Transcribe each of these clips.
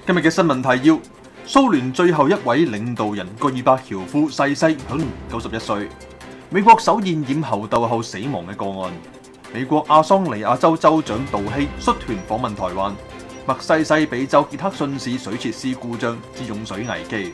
今日嘅新聞提要：蘇聯最後一位領導人戈爾巴喬夫逝世，享年91歲。美國首現染猴痘後死亡嘅個案。美國阿桑尼亞州州長杜希率團訪問台灣。墨西西比州傑克遜市水設施故障致用水危機。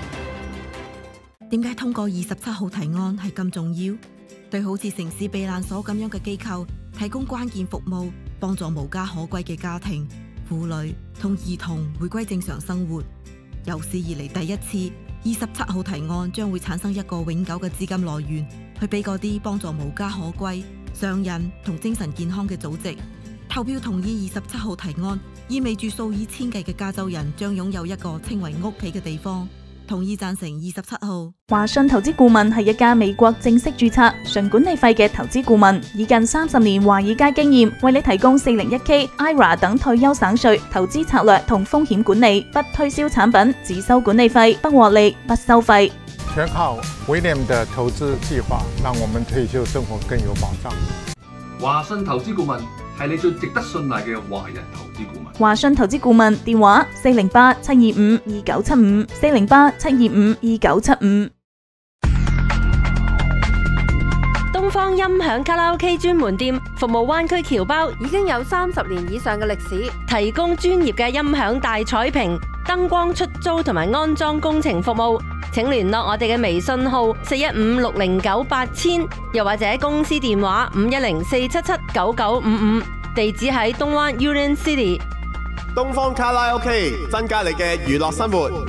點解通過27號提案係咁重要？對好似城市避難所咁樣嘅機構提供關鍵服務，幫助無家可歸嘅家庭、婦女同兒童回歸正常生活。有史以嚟第一次，27號提案將會產生一個永久嘅資金來源，去俾嗰啲幫助無家可歸、上癮同精神健康嘅組織。投票同意27號提案，意味住數以千計嘅加州人將擁有一個稱為屋企嘅地方。同意贊成27號。 華信投資顧問係一家美國正式註冊、純管理費嘅投資顧問，以近30年華爾街經驗，為你提供401k、IRA 等退休省稅、投資策略同風險管理，不推銷產品，只收管理費，不獲利，不收費。 全靠 William 的投資計劃，讓我們退休生活更有保障。 華信投資顧問係你最值得信賴嘅華人投資顧問。 華信投資顧問電話408-725-2975，408-725-2975。 東方音響卡拉 OK 專門店服務灣區僑胞， 已經有30年以上嘅歷史， 提供專業嘅音響大彩屏、燈光出租同埋安裝工程服務。請聯絡我哋嘅微信號41560980000，又或者公司電話510-477-9955，地址喺東灣 Union City。 東方卡拉 OK， 增加你嘅娛樂生活。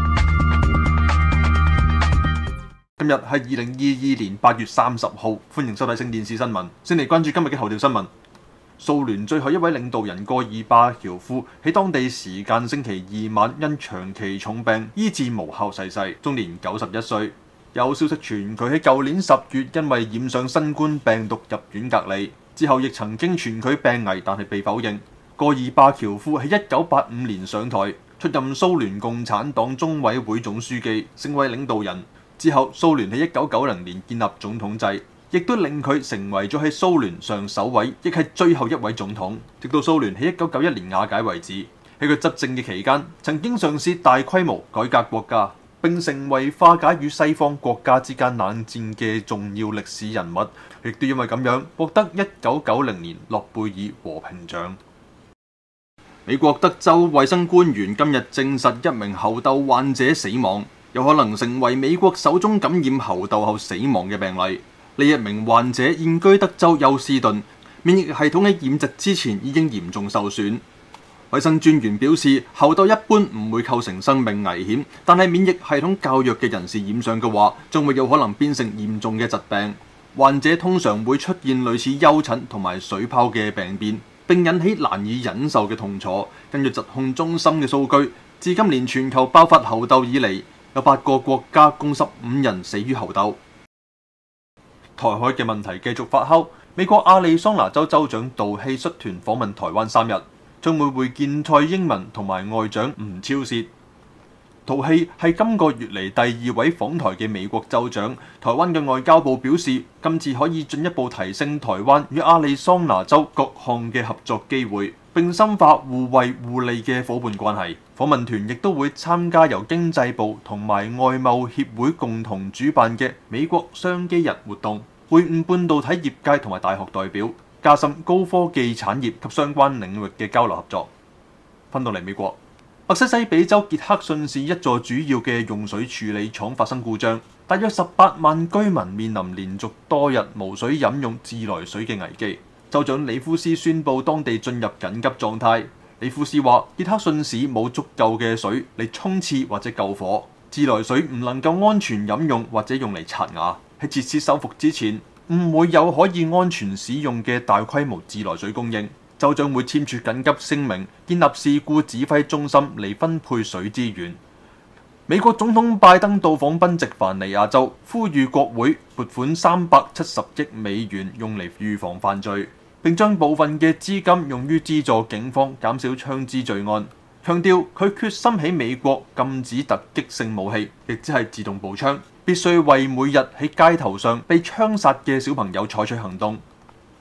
今日係2022年8月30號，歡迎收睇星電視新聞。先嚟關注今日嘅頭條新聞。蘇聯最後一位領導人戈爾巴喬夫喺當地時間星期二晚因長期重病醫治無效逝世，終年91歲。有消息傳佢喺舊年10月因為染上新冠病毒入院隔離，之後亦曾經傳佢病危，但係被否認。戈爾巴喬夫喺1985年上台，出任蘇聯共產黨中委會總書記，成為領導人。之後，蘇聯喺1990年建立總統制，亦都令佢成為咗喺蘇聯上首位，亦係最後一位總統。直到蘇聯喺1991年瓦解為止。喺佢執政嘅期間，曾經嘗試大規模改革國家，並成為化解與西方國家之間冷戰嘅重要歷史人物。亦都因為咁樣，獲得1990年諾貝爾和平獎。美國德州衛生官員今日證實一名猴痘患者死亡，有可能成為美國首宗感染猴痘後死亡嘅病例。呢一名患者現居德州休斯頓，免疫系統喺染疾之前已經嚴重受損。衛生專員表示，猴痘一般唔會構成生命危險，但係免疫系統較弱嘅人士染上嘅話，仲會有可能變成嚴重嘅疾病。患者通常會出現類似丘疹同埋水泡嘅病變，並引起難以忍受嘅痛楚。根據疾控中心嘅數據，自今年全球爆發猴痘以嚟，有8個國家共15人死於猴痘。台海嘅問題繼續發酵，美國亞利桑那州州長杜希率團訪問台灣3日，將會會見蔡英文同埋外長吳釗燮。杜希係今個月嚟第2位訪台嘅美國州長。台灣嘅外交部表示，今次可以進一步提升台灣與亞利桑那州各項嘅合作機會，並深化互惠互利嘅夥伴關係。訪問團亦都會參加由經濟部同埋外貿協會共同主辦嘅美國商機日活動，會晤半導體業界同埋大學代表，加深高科技產業及相關領域嘅交流合作。返到嚟美國，墨西西比州傑克遜市一座主要嘅用水處理廠發生故障，大約18萬居民面臨連續多日無水飲用自來水嘅危機。州長里夫斯宣布當地進入緊急狀態。里夫斯話：傑克遜市冇足夠嘅水嚟沖廁或者救火，自來水唔能夠安全飲用或者用嚟刷牙。喺設施修復之前，唔會有可以安全使用嘅大規模自來水供應。州長會簽署緊急聲明，建立事故指揮中心嚟分配水資源。美國總統拜登到訪賓夕凡尼亞州，呼籲國會撥款370億美元用嚟預防犯罪，並將部分嘅資金用於資助警方減少槍支罪案。強調佢決心喺美國禁止突擊性武器，亦即係自動步槍，必須為每日喺街頭上被槍殺嘅小朋友採取行動。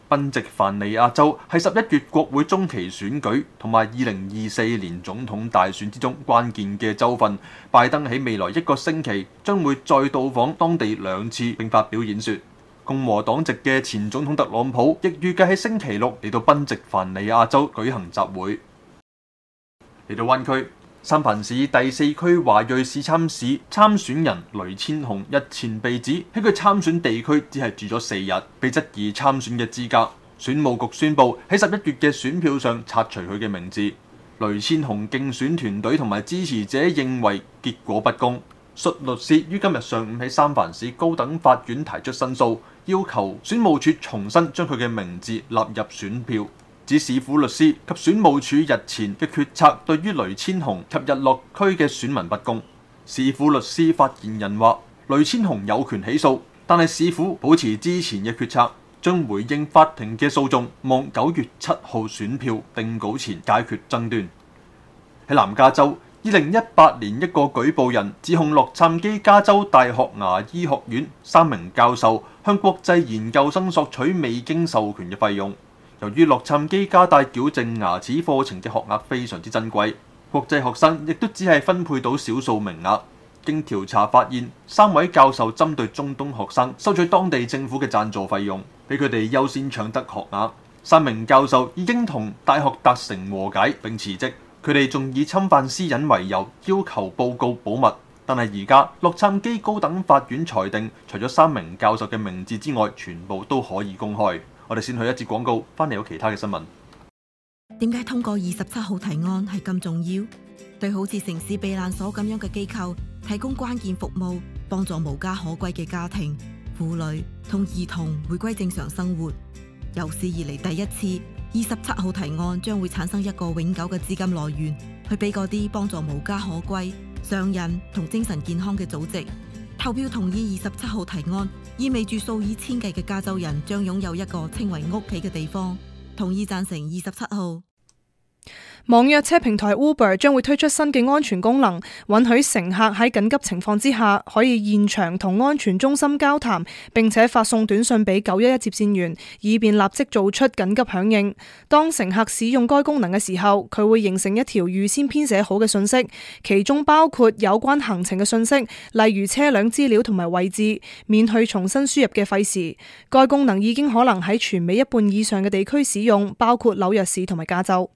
賓夕凡尼亞州係11月國會中期選舉同埋2024年總統大選之中關鍵嘅州份。拜登喺未來1個星期將會再到訪當地2次並發表演說。共和黨籍嘅前總統特朗普亦預計喺星期六嚟到賓夕凡尼亞州舉行集會。嚟到灣區，三藩市第4區華裔市參市參選人雷千雄日前被指喺佢參選地區只係住咗4日，被質疑參選嘅資格。選務局宣布喺11月嘅選票上拆除佢嘅名字。雷千雄競選團隊同埋支持者認為結果不公。率律師於今日上午喺三藩市高等法院提出申訴，要求選務處重新將佢嘅名字納入選票。指市府律師及選務處日前嘅決策對於雷千雄及日落區嘅選民不公。市府律師發言人話：雷千雄有權起訴，但係市府保持之前嘅決策，將回應法庭嘅訴訟，望9月7號選票定稿前解決爭端。喺南加州，2018年一個舉報人指控洛杉磯加州大學牙醫學院3名教授向國際研究生索取未經授權嘅費用。由於洛杉磯加大矯正牙齒課程嘅學額非常之珍貴，國際學生亦都只係分配到少數名額。經調查發現，3位教授針對中東學生收取當地政府嘅贊助費用，俾佢哋優先搶得學額。3名教授已經同大學達成和解並辭職，佢哋仲以侵犯私隱為由要求報告保密。但係而家洛杉磯高等法院裁定，除咗3名教授嘅名字之外，全部都可以公開。我哋先去一節廣告，翻嚟有其他嘅新聞。 點解通過27號提案係咁重要？對好似城市避難所咁樣嘅機構提供關鍵服務，幫助無家可歸嘅家庭、婦女同兒童回歸正常生活。有史以嚟第一次，27號提案將會產生一個永久嘅資金來源，去俾嗰啲幫助無家可歸、上癮同精神健康嘅組織。投票同意27號提案，意味住數以千計嘅加州人將擁有一個稱為屋企嘅地方。同意贊成27號。 網約車平台 Uber 將會推出新嘅安全功能，允許乘客喺緊急情況之下可以現場同安全中心交談，並且發送短信俾911接線員，以便立即做出緊急響應。當乘客使用該功能嘅時候，佢會形成一條預先編寫好嘅信息，其中包括有關行程嘅信息，例如車輛資料同埋位置，免去重新輸入嘅費時。該功能已經可能喺全美一半以上嘅地區使用，包括紐約市同埋加州。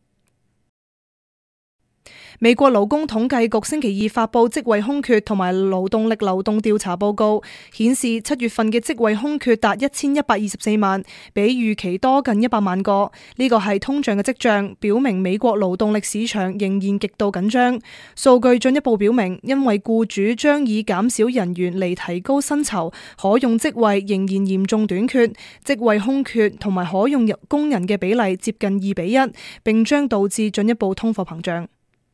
美國勞工統計局星期二發佈職位空缺同埋勞動力流動調查報告，顯示7月份嘅職位空缺達1124萬，比預期多近100萬個。呢個係通脹嘅跡象，表明美國勞動力市場仍然極度緊張。數據進一步表明，因為僱主將以減少人員嚟提高薪酬，可用職位仍然嚴重短缺，職位空缺同埋可用工人嘅比例接近2:1，並將導致進一步通貨膨脹。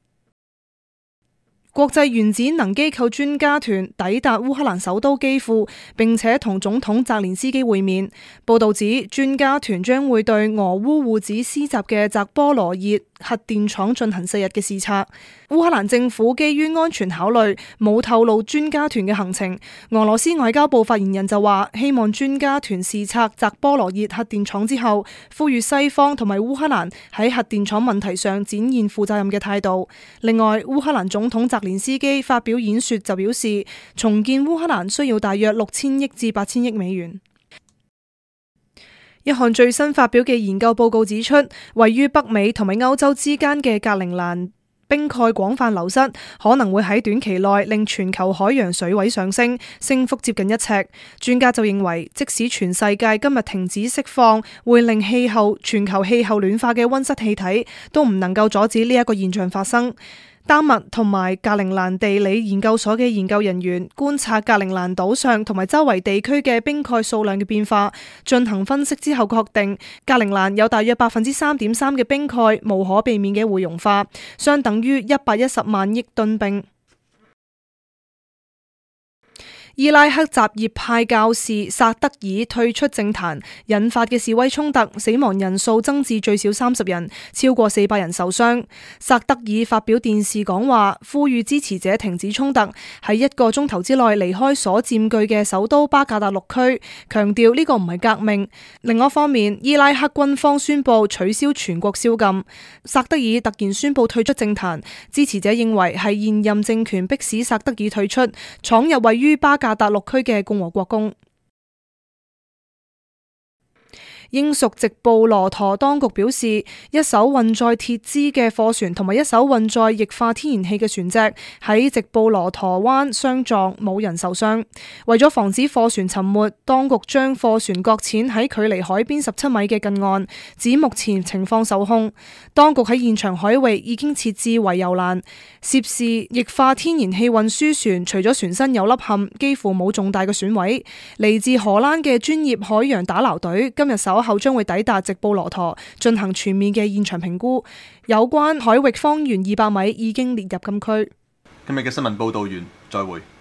國際原子能機構專家團抵達烏克蘭首都基輔，並且同總統澤連斯基會面。報道指，專家團將會對俄烏互指施襲嘅扎波羅熱核電廠進行4日嘅視察。烏克蘭政府基於安全考慮，冇透露專家團嘅行程。俄羅斯外交部發言人就話，希望專家團視察扎波羅熱核電廠之後，呼籲西方同埋烏克蘭喺核電廠問題上展現負責任嘅態度。另外，烏克蘭總統澤連斯基發表演說就表示，重建烏克蘭需要大約6000億至8000億美元。一項最新發表嘅研究報告指出，位於北美同埋歐洲之間嘅格陵蘭冰蓋廣泛流失，可能會喺短期內令全球海洋水位上升，升幅接近1尺。專家就認為，即使全世界今日停止釋放會令全球氣候暖化嘅溫室氣體，都唔能夠阻止呢一個現象發生。丹麥同埋格陵蘭地理研究所嘅研究人員觀察格陵蘭島上同埋周圍地區嘅冰蓋數量嘅變化，進行分析之後確定，格陵蘭有大約3.3%嘅冰蓋無可避免嘅會融化，相等於110萬億噸冰。 伊拉克什葉派教士薩德爾退出政壇，引發嘅示威衝突，死亡人數增至最少30人，超過400人受傷。薩德爾發表電視講話，呼籲支持者停止衝突，喺1個鐘頭之內離開所佔據嘅首都巴格達6區，強調呢個唔係革命。另一方面，伊拉克軍方宣布取消全國宵禁。薩德爾突然宣布退出政壇，支持者認為係現任政權迫使薩德爾退出，闖入位於巴格達6區嘅共和國宮。英屬直布羅陀當局表示，一艘運載鐵枝嘅貨船同埋一艘運載液化天然氣嘅船隻喺直布羅陀灣相撞，冇人受傷。為咗防止貨船沉沒，當局將貨船擱淺喺距離海邊17米嘅近岸，指目前情況受控。當局喺現場海域已經設置圍遊欄。涉事液化天然氣運輸船除咗船身有凹陷，幾乎冇重大嘅損毀。嚟自荷蘭嘅專業海洋打撈隊今日稍後將會抵達直布羅陀進行全面嘅現場評估，有關海域方圓200米已經列入禁區。 今日嘅新聞報道完，再會。